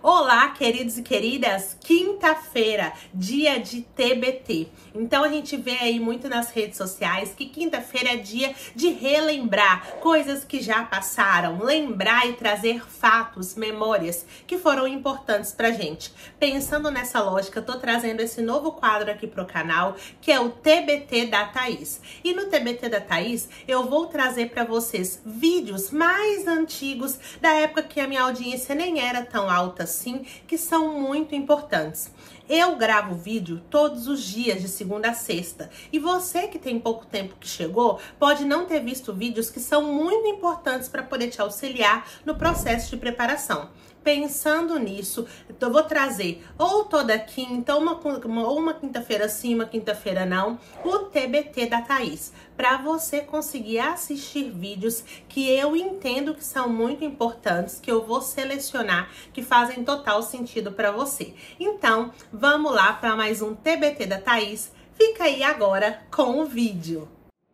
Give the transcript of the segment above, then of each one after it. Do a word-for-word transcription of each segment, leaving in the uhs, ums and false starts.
Olá, queridos e queridas! Quinta-feira, dia de T B T. Então a gente vê aí muito nas redes sociais que quinta-feira é dia de relembrar coisas que já passaram, lembrar e trazer fatos, memórias que foram importantes pra gente. Pensando nessa lógica, eu tô trazendo esse novo quadro aqui pro canal, que é o T B T da Thaís. E no T B T da Thaís, eu vou trazer pra vocês vídeos mais antigos, da época que a minha audiência nem era tão alta assim, que são muito importantes. Eu gravo vídeo todos os dias, de segunda a sexta. E você que tem pouco tempo que chegou, pode não ter visto vídeos que são muito importantes para poder te auxiliar no processo de preparação. Pensando nisso, eu vou trazer ou toda quinta, uma, uma, ou uma quinta-feira sim, uma quinta-feira não, o T B T da Thaís, para você conseguir assistir vídeos que eu entendo que são muito importantes, que eu vou selecionar, que fazem total sentido para você. Então, vamos lá para mais um T B T da Thaís. Fica aí agora com o vídeo.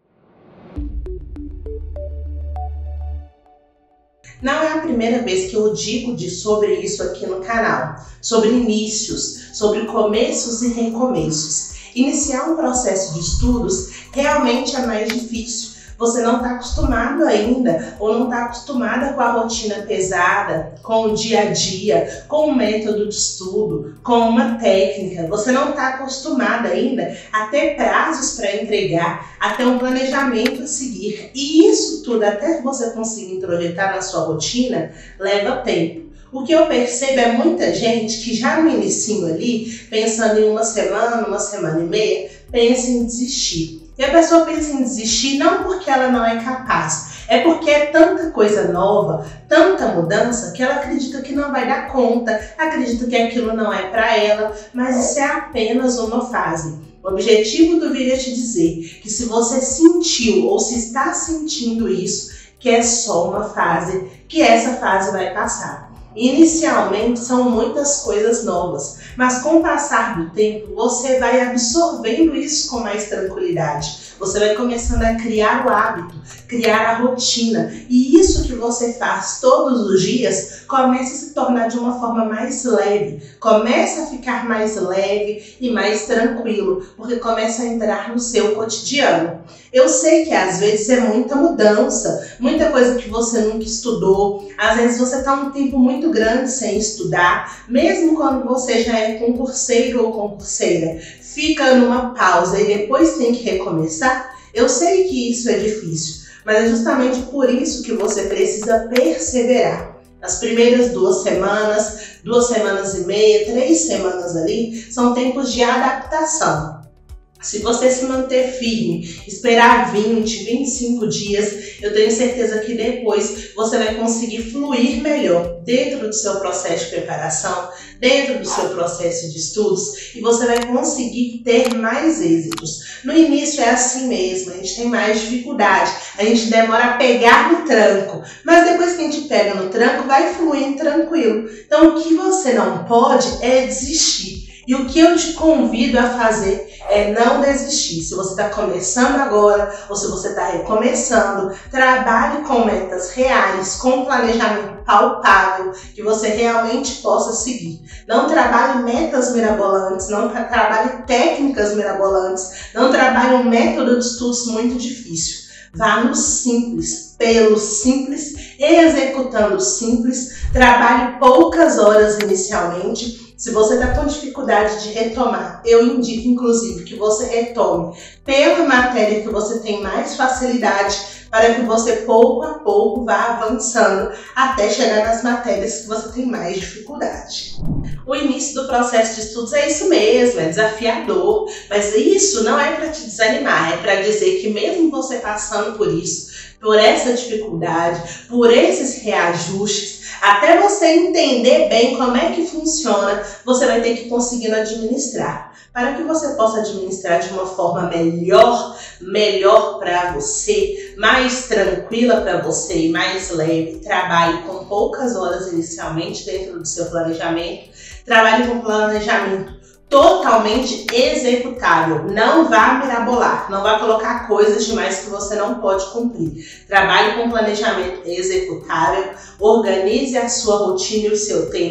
Não é a primeira vez que eu digo de, sobre isso aqui no canal, sobre inícios, sobre começos e recomeços. Iniciar um processo de estudos realmente é mais difícil. Você não está acostumado ainda, ou não está acostumada com a rotina pesada, com o dia a dia, com o método de estudo, com uma técnica. Você não está acostumada ainda a ter prazos para entregar, a ter um planejamento a seguir. E isso tudo, até você conseguir introjetar na sua rotina, leva tempo. O que eu percebo é muita gente que já no inicinho ali, pensando em uma semana, uma semana e meia, pensa em desistir. E a pessoa pensa em desistir não porque ela não é capaz, é porque é tanta coisa nova, tanta mudança, que ela acredita que não vai dar conta, acredita que aquilo não é para ela, mas isso é apenas uma fase. O objetivo do vídeo é te dizer que se você sentiu ou se está sentindo isso, que é só uma fase, que essa fase vai passar. Inicialmente são muitas coisas novas, mas com o passar do tempo você vai absorvendo isso com mais tranquilidade. Você vai começando a criar o hábito, criar a rotina. E isso que você faz todos os dias começa a se tornar de uma forma mais leve. Começa a ficar mais leve e mais tranquilo, porque começa a entrar no seu cotidiano. Eu sei que às vezes é muita mudança, muita coisa que você nunca estudou. Às vezes você está um tempo muito grande sem estudar, mesmo quando você já é concurseiro ou concurseira. Fica numa pausa e depois tem que recomeçar. Eu sei que isso é difícil, mas é justamente por isso que você precisa perseverar. As primeiras duas semanas, duas semanas e meia, três semanas ali, são tempos de adaptação. Se você se manter firme, esperar vinte, vinte e cinco dias, eu tenho certeza que depois você vai conseguir fluir melhor dentro do seu processo de preparação, dentro do seu processo de estudos, e você vai conseguir ter mais êxitos. No início é assim mesmo, a gente tem mais dificuldade, a gente demora a pegar no tranco, mas depois que a gente pega no tranco, vai fluindo tranquilo. Então o que você não pode é desistir. E o que eu te convido a fazer é não desistir. Se você está começando agora ou se você está recomeçando, trabalhe com metas reais, com planejamento palpável, que você realmente possa seguir. Não trabalhe metas mirabolantes, não trabalhe técnicas mirabolantes, não trabalhe um método de estudos muito difícil. Vá no simples, pelo simples, executando o simples, trabalhe poucas horas inicialmente. Se você está com dificuldade de retomar, eu indico inclusive que você retome pela matéria que você tem mais facilidade, para que você pouco a pouco vá avançando até chegar nas matérias que você tem mais dificuldade. O início do processo de estudos é isso mesmo, é desafiador, mas isso não é para te desanimar, é para dizer que mesmo você passando por isso, por essa dificuldade, por esses reajustes, até você entender bem como é que funciona, você vai ter que conseguir administrar. Para que você possa administrar de uma forma melhor, melhor para você, mais tranquila para você e mais leve, trabalhe com poucas horas inicialmente dentro do seu planejamento, trabalhe com planejamento totalmente executável. Não vá mirabolar, não vá colocar coisas demais que você não pode cumprir. Trabalhe com planejamento executável, organize a sua rotina e o seu tempo,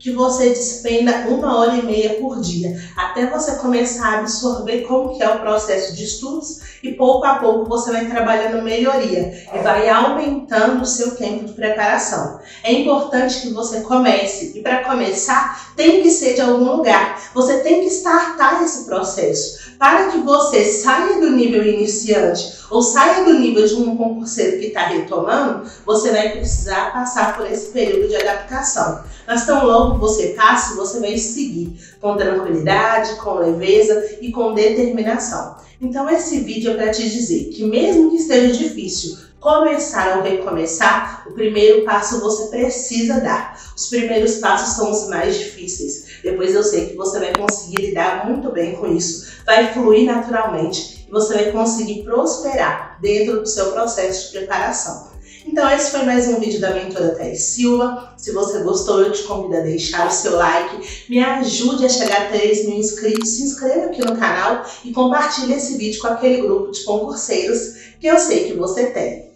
que você despenda uma hora e meia por dia, até você começar a absorver como que é o processo de estudos e pouco a pouco você vai trabalhando melhoria e vai aumentando o seu tempo de preparação. É importante que você comece e para começar tem que ser de algum lugar, você tem que startar esse processo. Para que você saia do nível iniciante ou saia do nível de um concurseiro que está retomando, você vai precisar passar por esse período de adaptação. Mas tão logo você passe, você vai seguir com tranquilidade, com leveza e com determinação. Então esse vídeo é para te dizer que mesmo que esteja difícil começar ou recomeçar, o primeiro passo você precisa dar. Os primeiros passos são os mais difíceis. Depois eu sei que você vai conseguir lidar muito bem com isso, vai fluir naturalmente e você vai conseguir prosperar dentro do seu processo de preparação. Então esse foi mais um vídeo da mentora Thaís Silva. Se você gostou, eu te convido a deixar o seu like, me ajude a chegar a três mil inscritos, se inscreva aqui no canal e compartilhe esse vídeo com aquele grupo de concurseiros que eu sei que você tem.